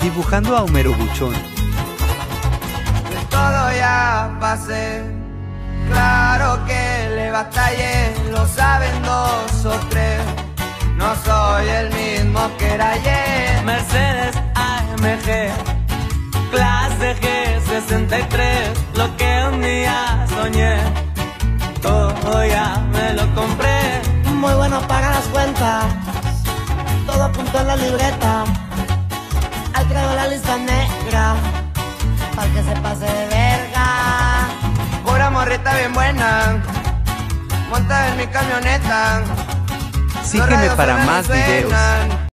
dibujando a Homero Buchón. De todo ya pasé, claro que le batallé, lo saben dos o tres. No soy el mismo que era ayer. Mercedes AMG, clase G63, lo que un día soñé, todo ya me lo compré. Muy bueno para las cuentas, todo apunto en la libreta. Al traigo la lista negra, para que se pase de verga. Pura morrita bien buena, monta en mi camioneta. Sígueme para más videos.